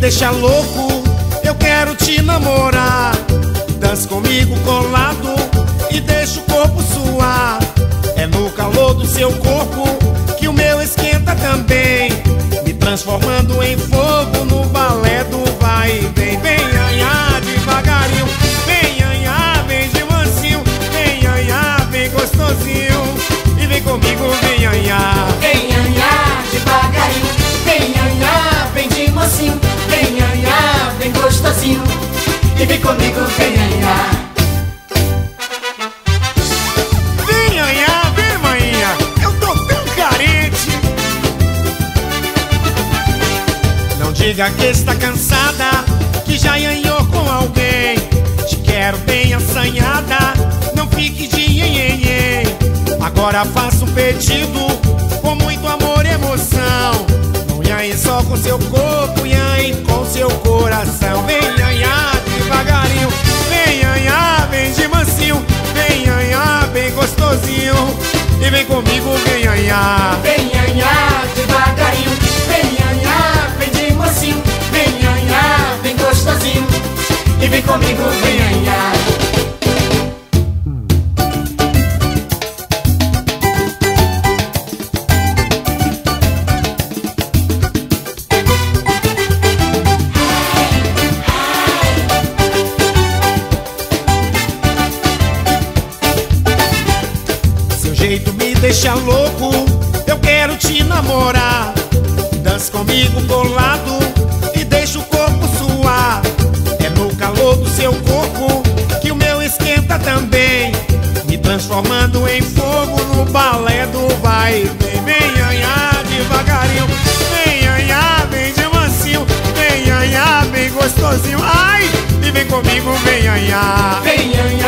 deixa louco, eu quero te namorar. Dança comigo colado e deixa o corpo suar. É no calor do seu corpo que o meu esquenta também, me transformando em fogo no balé do vai e vem. Vem, anhá, devagarinho. Vem, anhá, vem de mansinho. Vem, anhá, vem gostosinho. E vem comigo, vem, anhá. Vem, anhá, devagarinho. Vem, anhá, vem de mansinho. Vem, anhá, vem gostosinho. E vem comigo, vem, anhá. Vem, anhá, vem, manhã. Eu tô tão carente. Não diga que está cansada, que já anhou com alguém. Te quero bem assanhada, não fique de nhenhenhen. Agora faça um pedido com muito amor e emoção. Não nhanhe só com seu corpo, nhanhe com seu coração. Vem, anhá, devagarinho. Vem, anhá, vem de mansinho. Vem, anhá, bem gostosinho. E vem comigo, vem, anhá. Vem, anhá, devagarinho. Vem, anhá, vem de mansinho. Vem, anhá, vem gostosinho. E vem comigo, vem, anhá. Seu jeito me deixa louco, eu quero te namorar. Dança comigo colado e deixa o corpo suar. É no calor do seu corpo que o meu esquenta também, me transformando em fogo no balé do vai e vem. Vem, anhá, devagarinho. Vem, anhá, vem de mansinho. Vem, anhá, bem gostosinho. Ai, e vem comigo, vem, anhá. Vem, anhá,